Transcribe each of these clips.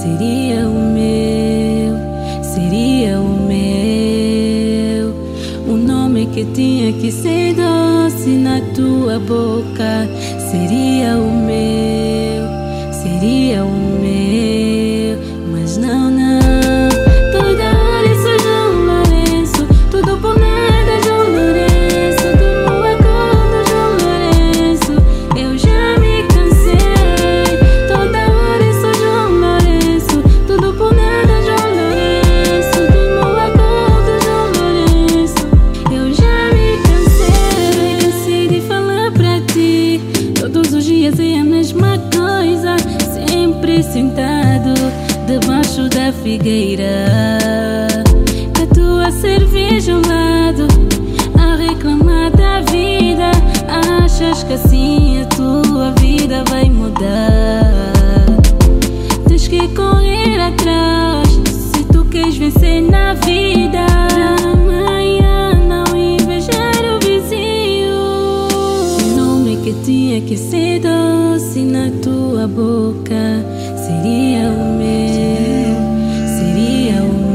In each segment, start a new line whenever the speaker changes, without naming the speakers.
seria o meu, seria o meu. O nome que tinha que ser doce na tua boca, seria o meu, seria o meu. Mas não, não. Toda hora é só João Lourenço, tudo por nada João Lourenço, tudo é contra João Lourenço. Eu já me cansei. Toda hora é só João Lourenço, tudo por nada João Lourenço, tudo é contra João Lourenço. Eu já me cansei. Cansei de falar pra ti, todos os dias é a mesma coisa, sempre sentado debaixo da figueira, com a tua cerveja ao lado, a reclamar da vida. Achas que assim a tua vida vai mudar? Tens que correr atrás se tu queres vencer na vida. Amanhã não invejar o vizinho. O nome que tinha que ser doce na tua boca, seria o meu, seria o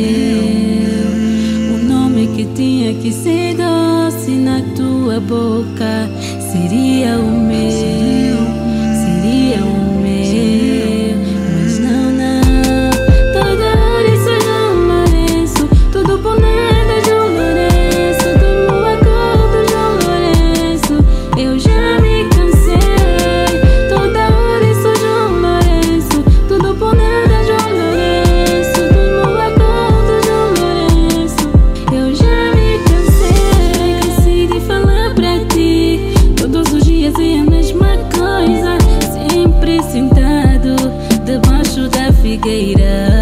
meu. O nome que tinha que ser doce na tua boca, seria o meu, seria o meu. Mas não, não. Toda hora é só João Lourenço, tudo por nada João Lourenço, tudo é contra João Lourenço. Eu já me cansei. Toda hora é só João Lourenço, tudo por nada João Lourenço, tudo é contra João Lourenço. Eu já me cansei. Cansei de falar pra ti, todos os dias é a mesma coisa, sempre sentado debaixo da figueira.